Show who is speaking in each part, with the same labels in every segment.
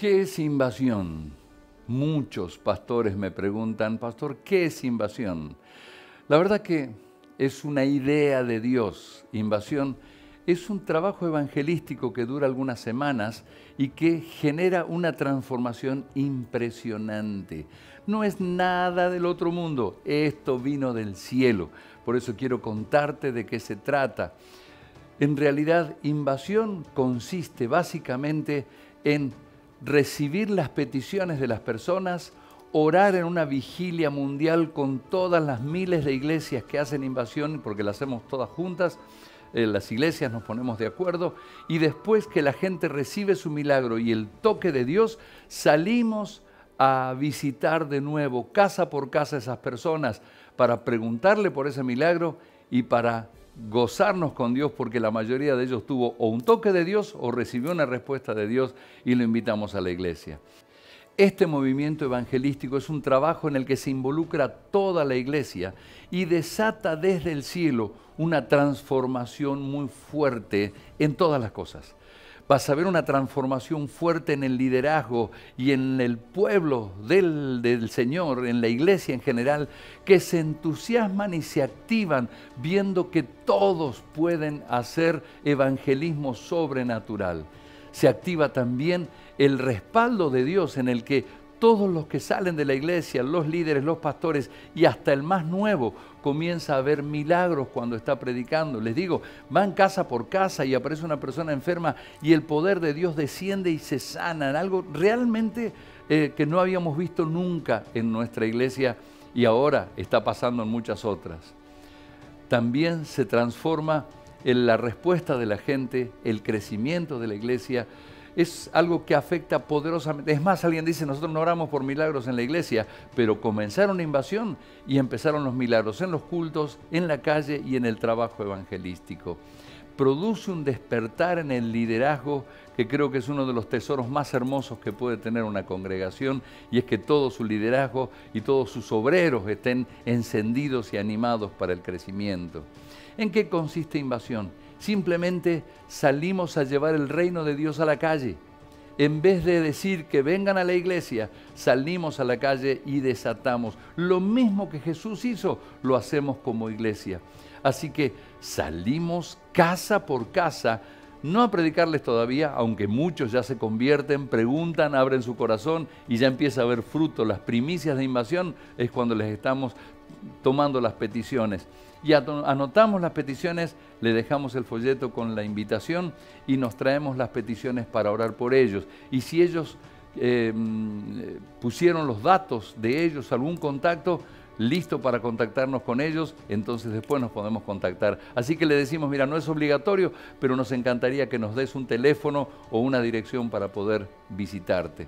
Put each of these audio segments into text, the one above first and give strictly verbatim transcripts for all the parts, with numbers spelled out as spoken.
Speaker 1: ¿Qué es invasión? Muchos pastores me preguntan, pastor, ¿qué es invasión? La verdad que es una idea de Dios. Invasión es un trabajo evangelístico que dura algunas semanas y que genera una transformación impresionante. No es nada del otro mundo, esto vino del cielo. Por eso quiero contarte de qué se trata. En realidad, invasión consiste básicamente en recibir las peticiones de las personas, orar en una vigilia mundial con todas las miles de iglesias que hacen invasión, porque la hacemos todas juntas, eh, las iglesias nos ponemos de acuerdo, y después que la gente recibe su milagro y el toque de Dios, salimos a visitar de nuevo, casa por casa, a esas personas, para preguntarle por ese milagro y para gozarnos con Dios, porque la mayoría de ellos tuvo o un toque de Dios o recibió una respuesta de Dios y lo invitamos a la iglesia. Este movimiento evangelístico es un trabajo en el que se involucra toda la iglesia y desata desde el cielo una transformación muy fuerte en todas las cosas. Vas a ver una transformación fuerte en el liderazgo y en el pueblo del, del Señor, en la iglesia en general, que se entusiasman y se activan viendo que todos pueden hacer evangelismo sobrenatural. Se activa también el respaldo de Dios en el que todos los que salen de la iglesia, los líderes, los pastores y hasta el más nuevo, comienza a ver milagros cuando está predicando. Les digo, van casa por casa y aparece una persona enferma y el poder de Dios desciende y se sana. Algo realmente eh, que no habíamos visto nunca en nuestra iglesia y ahora está pasando en muchas otras. También se transforma en la respuesta de la gente, el crecimiento de la iglesia. Es algo que afecta poderosamente. Es más, alguien dice, nosotros no oramos por milagros en la iglesia, pero comenzaron la invasión y empezaron los milagros en los cultos, en la calle y en el trabajo evangelístico. Produce un despertar en el liderazgo que creo que es uno de los tesoros más hermosos que puede tener una congregación, y es que todo su liderazgo y todos sus obreros estén encendidos y animados para el crecimiento. ¿En qué consiste invasión? Simplemente salimos a llevar el reino de Dios a la calle. En vez de decir que vengan a la iglesia, salimos a la calle y desatamos. Lo mismo que Jesús hizo, lo hacemos como iglesia. Así que salimos casa por casa, no a predicarles todavía, aunque muchos ya se convierten, preguntan, abren su corazón y ya empieza a haber fruto. Las primicias de invasión es cuando les estamos tomando las peticiones. Y anotamos las peticiones, le dejamos el folleto con la invitación y nos traemos las peticiones para orar por ellos. Y si ellos eh, pusieron los datos de ellos, algún contacto, listo para contactarnos con ellos, entonces después nos podemos contactar. Así que le decimos, mira, no es obligatorio, pero nos encantaría que nos des un teléfono o una dirección para poder visitarte.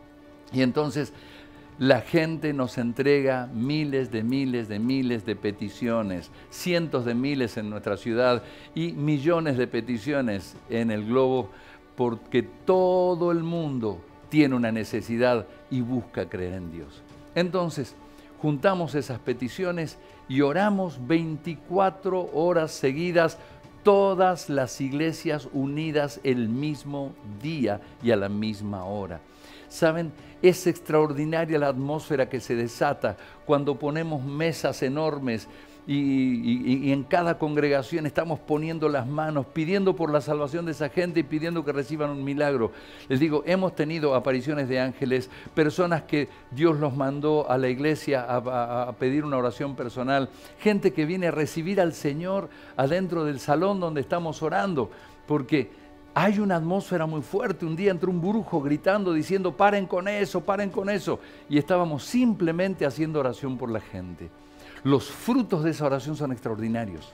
Speaker 1: Y entonces la gente nos entrega miles de miles de miles de peticiones, cientos de miles en nuestra ciudad y millones de peticiones en el globo, porque todo el mundo tiene una necesidad y busca creer en Dios. Entonces, juntamos esas peticiones y oramos veinticuatro horas seguidas, todas las iglesias unidas el mismo día y a la misma hora. ¿Saben? Es extraordinaria la atmósfera que se desata cuando ponemos mesas enormes y, y, y en cada congregación estamos poniendo las manos, pidiendo por la salvación de esa gente y pidiendo que reciban un milagro. Les digo, hemos tenido apariciones de ángeles, personas que Dios los mandó a la iglesia a, a, a pedir una oración personal, gente que viene a recibir al Señor adentro del salón donde estamos orando, porque hay una atmósfera muy fuerte. Un día entró un brujo gritando, diciendo, paren con eso, paren con eso. Y estábamos simplemente haciendo oración por la gente. Los frutos de esa oración son extraordinarios.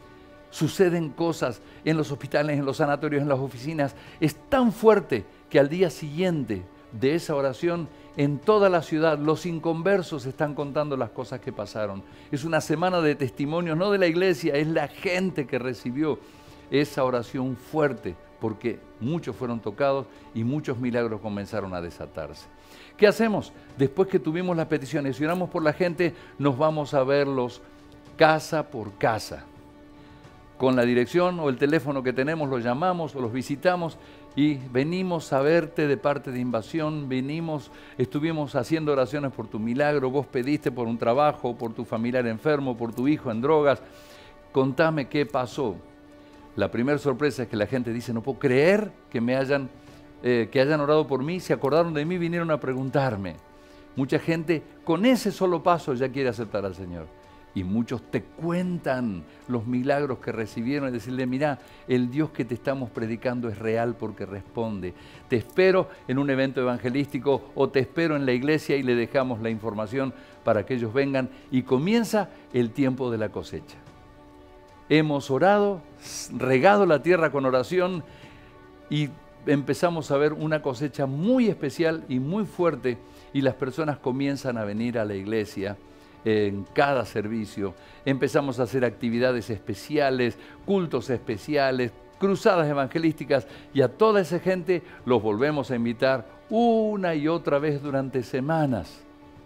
Speaker 1: Suceden cosas en los hospitales, en los sanatorios, en las oficinas. Es tan fuerte que al día siguiente de esa oración, en toda la ciudad, los inconversos están contando las cosas que pasaron. Es una semana de testimonios, no de la iglesia, es la gente que recibió esa oración fuerte, porque muchos fueron tocados y muchos milagros comenzaron a desatarse. ¿Qué hacemos? Después que tuvimos las peticiones y oramos por la gente, nos vamos a verlos casa por casa. Con la dirección o el teléfono que tenemos, los llamamos o los visitamos y venimos a verte de parte de Invasión, venimos, estuvimos haciendo oraciones por tu milagro, vos pediste por un trabajo, por tu familiar enfermo, por tu hijo en drogas, contame qué pasó. La primera sorpresa es que la gente dice, no puedo creer que me hayan, eh, que hayan orado por mí, se acordaron de mí, vinieron a preguntarme. Mucha gente con ese solo paso ya quiere aceptar al Señor. Y muchos te cuentan los milagros que recibieron y decirle, mira, el Dios que te estamos predicando es real porque responde. Te espero en un evento evangelístico o te espero en la iglesia y le dejamos la información para que ellos vengan y comienza el tiempo de la cosecha. Hemos orado, regado la tierra con oración y empezamos a ver una cosecha muy especial y muy fuerte y las personas comienzan a venir a la iglesia en cada servicio. Empezamos a hacer actividades especiales, cultos especiales, cruzadas evangelísticas y a toda esa gente los volvemos a invitar una y otra vez durante semanas.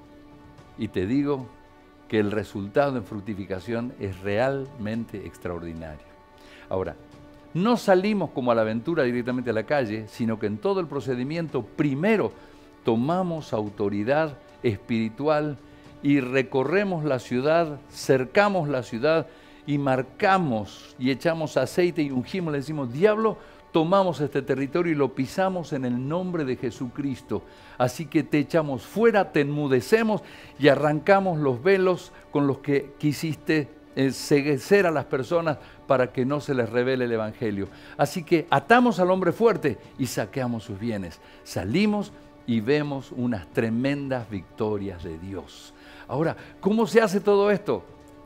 Speaker 1: Y te digo que el resultado en fructificación es realmente extraordinario. Ahora, no salimos como a la aventura directamente a la calle, sino que en todo el procedimiento primero tomamos autoridad espiritual y recorremos la ciudad, cercamos la ciudad y marcamos y echamos aceite y ungimos, le decimos, diablo, tomamos este territorio y lo pisamos en el nombre de Jesucristo. Así que te echamos fuera, te enmudecemos y arrancamos los velos con los que quisiste enceguecer a las personas para que no se les revele el Evangelio. Así que atamos al hombre fuerte y saqueamos sus bienes. Salimos y vemos unas tremendas victorias de Dios. Ahora, ¿cómo se hace todo esto?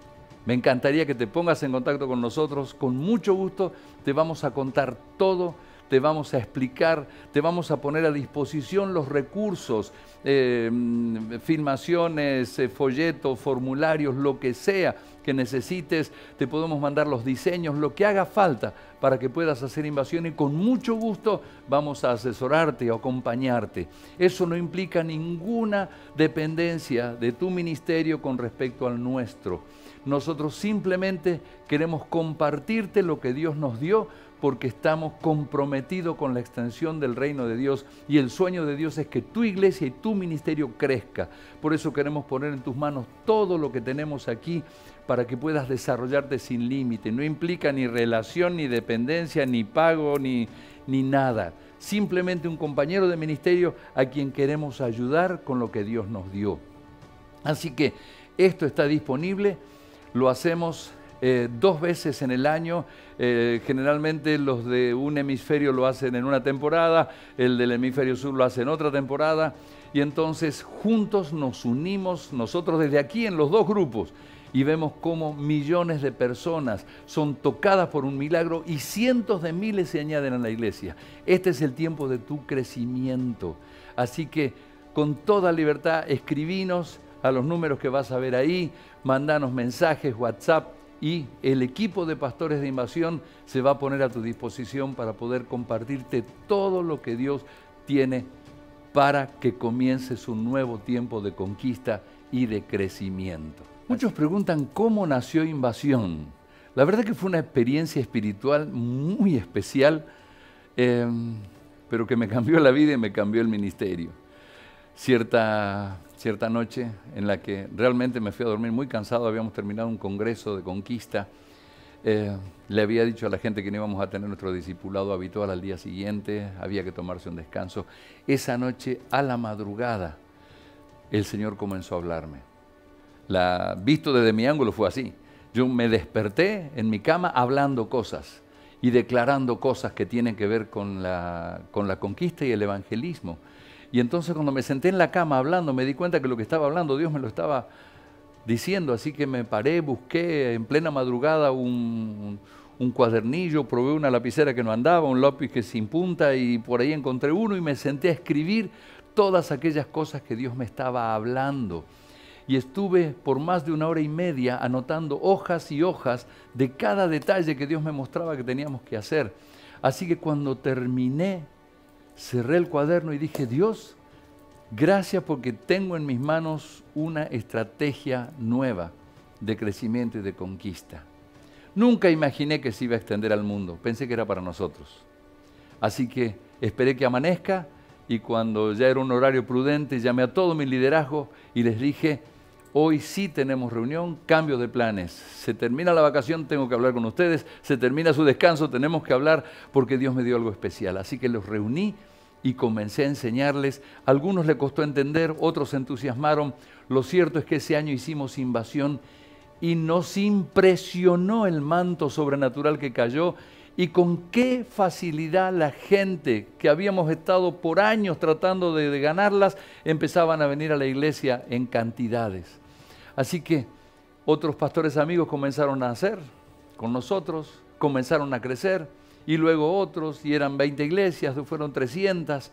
Speaker 1: Me encantaría que te pongas en contacto con nosotros. Con mucho gusto te vamos a contar todo, te vamos a explicar, te vamos a poner a disposición los recursos, eh, filmaciones, eh, folletos, formularios, lo que sea que necesites. Te podemos mandar los diseños, lo que haga falta para que puedas hacer Invasión y con mucho gusto vamos a asesorarte o acompañarte. Eso no implica ninguna dependencia de tu ministerio con respecto al nuestro. Nosotros simplemente queremos compartirte lo que Dios nos dio porque estamos comprometidos con la extensión del reino de Dios y el sueño de Dios es que tu iglesia y tu ministerio crezca. Por eso queremos poner en tus manos todo lo que tenemos aquí para que puedas desarrollarte sin límite. No implica ni relación, ni dependencia, ni pago, ni, ni nada. Simplemente un compañero de ministerio a quien queremos ayudar con lo que Dios nos dio. Así que esto está disponible, lo hacemos Eh, dos veces en el año, eh, generalmente los de un hemisferio lo hacen en una temporada, el del hemisferio sur lo hace en otra temporada, y entonces juntos nos unimos, nosotros desde aquí en los dos grupos, y vemos cómo millones de personas son tocadas por un milagro y cientos de miles se añaden a la iglesia. Este es el tiempo de tu crecimiento, así que con toda libertad escribinos a los números que vas a ver ahí, mandanos mensajes, WhatsApp, y el equipo de pastores de Invasión se va a poner a tu disposición para poder compartirte todo lo que Dios tiene para que comiences un nuevo tiempo de conquista y de crecimiento. Muchos preguntan cómo nació Invasión. La verdad que fue una experiencia espiritual muy especial, eh, pero que me cambió la vida y me cambió el ministerio. Cierta, cierta noche en la que realmente me fui a dormir muy cansado, habíamos terminado un congreso de conquista, eh, le había dicho a la gente que no íbamos a tener nuestro discipulado habitual al día siguiente, había que tomarse un descanso. Esa noche, a la madrugada, el Señor comenzó a hablarme. La, visto desde mi ángulo fue así. Yo me desperté en mi cama hablando cosas y declarando cosas que tienen que ver con la, con la conquista y el evangelismo. Y entonces cuando me senté en la cama hablando, me di cuenta que lo que estaba hablando Dios me lo estaba diciendo, así que me paré, busqué en plena madrugada un, un cuadernillo, probé una lapicera que no andaba, un lápiz que sin punta y por ahí encontré uno y me senté a escribir todas aquellas cosas que Dios me estaba hablando. Y estuve por más de una hora y media anotando hojas y hojas de cada detalle que Dios me mostraba que teníamos que hacer. Así que cuando terminé, cerré el cuaderno y dije, Dios, gracias porque tengo en mis manos una estrategia nueva de crecimiento y de conquista. Nunca imaginé que se iba a extender al mundo, pensé que era para nosotros. Así que esperé que amanezca y cuando ya era un horario prudente llamé a todo mi liderazgo y les dije, hoy sí tenemos reunión, cambio de planes. Se termina la vacación, tengo que hablar con ustedes. Se termina su descanso, tenemos que hablar porque Dios me dio algo especial. Así que los reuní y comencé a enseñarles. A algunos les costó entender, otros se entusiasmaron. Lo cierto es que ese año hicimos invasión y nos impresionó el manto sobrenatural que cayó y con qué facilidad la gente que habíamos estado por años tratando de, de ganarlas, empezaban a venir a la iglesia en cantidades. Así que otros pastores amigos comenzaron a hacer con nosotros, comenzaron a crecer, y luego otros, y eran veinte iglesias, fueron trescientas.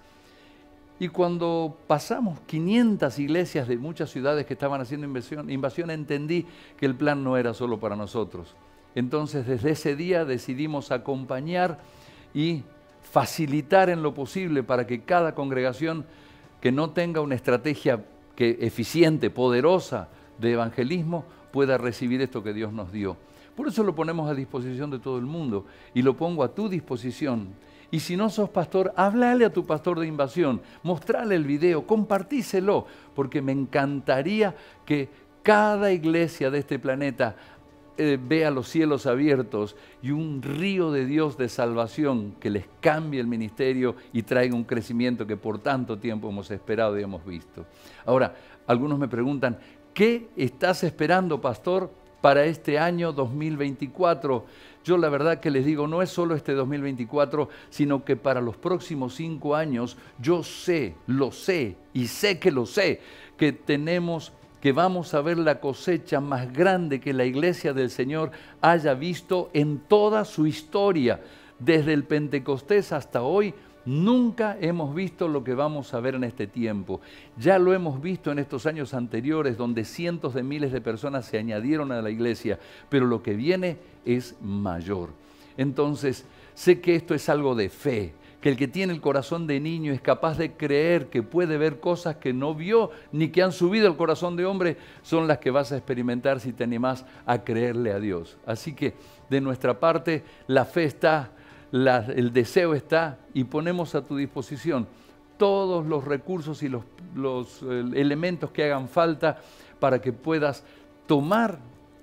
Speaker 1: Y cuando pasamos quinientas iglesias de muchas ciudades que estaban haciendo invasión, invasión, entendí que el plan no era solo para nosotros. Entonces, desde ese día decidimos acompañar y facilitar en lo posible para que cada congregación que no tenga una estrategia que, eficiente, poderosa de evangelismo, pueda recibir esto que Dios nos dio. Por eso lo ponemos a disposición de todo el mundo y lo pongo a tu disposición. Y si no sos pastor, háblale a tu pastor de invasión, mostrale el video, compartíselo, porque me encantaría que cada iglesia de este planeta Eh, vea los cielos abiertos y un río de Dios de salvación que les cambie el ministerio y traiga un crecimiento que por tanto tiempo hemos esperado y hemos visto. Ahora, algunos me preguntan, ¿qué estás esperando, pastor, para este año dos mil veinticuatro? Yo la verdad que les digo, no es solo este dos mil veinticuatro, sino que para los próximos cinco años, yo sé, lo sé y sé que lo sé, que tenemos que vamos a ver la cosecha más grande que la iglesia del Señor haya visto en toda su historia. Desde el Pentecostés hasta hoy, nunca hemos visto lo que vamos a ver en este tiempo. Ya lo hemos visto en estos años anteriores, donde cientos de miles de personas se añadieron a la iglesia, pero lo que viene es mayor. Entonces, sé que esto es algo de fe, que el que tiene el corazón de niño es capaz de creer que puede ver cosas que no vio ni que han subido al corazón de hombre, son las que vas a experimentar si te animás a creerle a Dios. Así que de nuestra parte la fe está, la, el deseo está y ponemos a tu disposición todos los recursos y los, los eh, elementos que hagan falta para que puedas tomar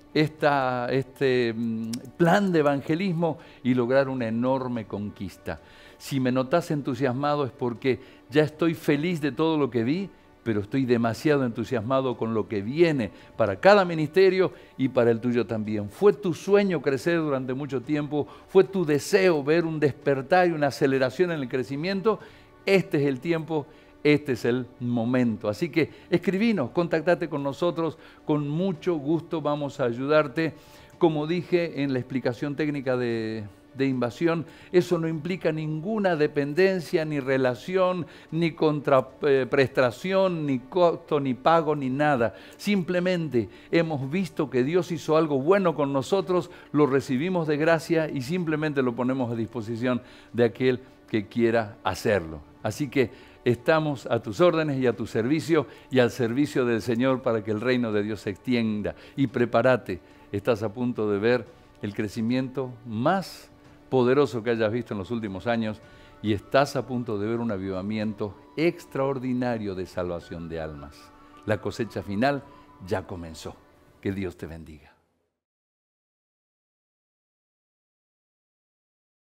Speaker 1: esta, este mm, plan de evangelismo y lograr una enorme conquista. Si me notas entusiasmado es porque ya estoy feliz de todo lo que vi, pero estoy demasiado entusiasmado con lo que viene para cada ministerio y para el tuyo también. Fue tu sueño crecer durante mucho tiempo, fue tu deseo ver un despertar y una aceleración en el crecimiento. Este es el tiempo, este es el momento. Así que escribinos, contactate con nosotros, con mucho gusto vamos a ayudarte. Como dije en la explicación técnica de... de invasión, eso no implica ninguna dependencia, ni relación, ni contraprestación, ni costo, ni pago, ni nada. Simplemente hemos visto que Dios hizo algo bueno con nosotros, lo recibimos de gracia y simplemente lo ponemos a disposición de aquel que quiera hacerlo. Así que estamos a tus órdenes y a tu servicio y al servicio del Señor para que el reino de Dios se extienda. Y prepárate, estás a punto de ver el crecimiento más poderoso que hayas visto en los últimos años y estás a punto de ver un avivamiento extraordinario de salvación de almas. La cosecha final ya comenzó. Que Dios te bendiga.